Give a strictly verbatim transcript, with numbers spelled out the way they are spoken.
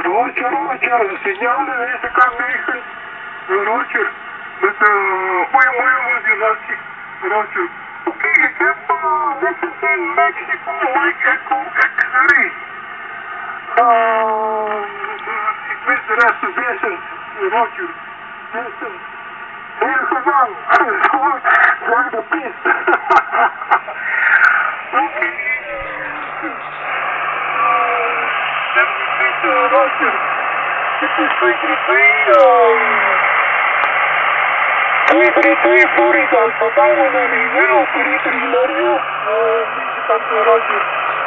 Roger, Roger, сигналы языка Михаил. Roger, это мои-мои одиночки. Roger. Okay, tempo, listen to Mexico, like echo, echo, uh, ik wist de rest te vissen. Roger, vissen. Heel gedaan. Goed, zeg de pist. Oké. Roger, dit is twee drie twee, twee drie twee Florida, vandaag naar die Euro drie drie Mario, uh, deze kant Roger.